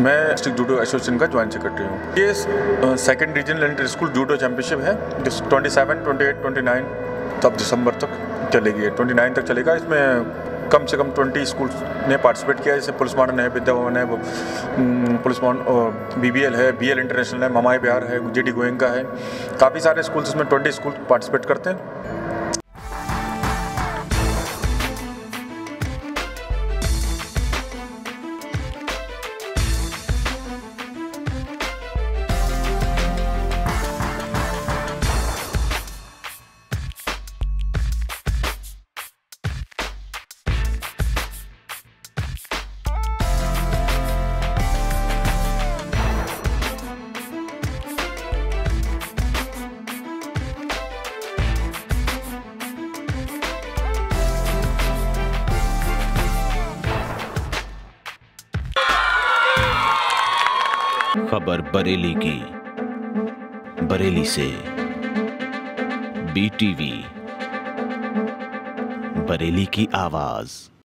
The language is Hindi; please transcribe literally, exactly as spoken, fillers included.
मैं डिस्ट्रिक्ट जूडो एसोसिएशन का ज्वाइंट सेक्रेटरी हूँ। ये second regional inter school judo championship है, जिस twenty seven, twenty eight, twenty nine तब दिसंबर तक चलेगी, ट्वेंटी नाइन तक चलेगा। इसमें कम से कम ट्वेंटी स्कूल ने पार्टिसिपेट किया, जैसे पुलिस मॉडर्न है, विद्या भवन है, वो police modern, B B L है, बी एल इंटरनेशनल है, ममाई बिहार है, जी डी गोइंग का है, काफ़ी सारे स्कूल इसमें ट्वेंटी स्कूल पार्टिसिपेट करते हैं। खबर बरेली की, बरेली से बी टी वी, बरेली की आवाज।